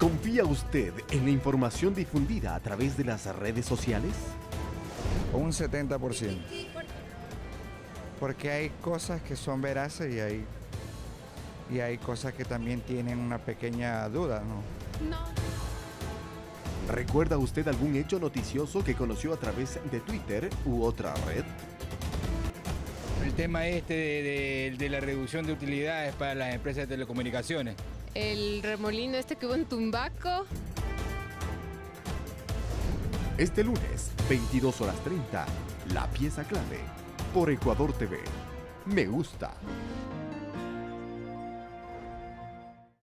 ¿Confía usted en la información difundida a través de las redes sociales? Un 70%. Porque hay cosas que son veraces y hay cosas que también tienen una pequeña duda, ¿no? No. ¿Recuerda usted algún hecho noticioso que conoció a través de Twitter u otra red? El tema de la reducción de utilidades para las empresas de telecomunicaciones. El remolino que hubo en Tumbaco. Este lunes, 22:30, La Pieza Clave, por Ecuador TV. Me gusta.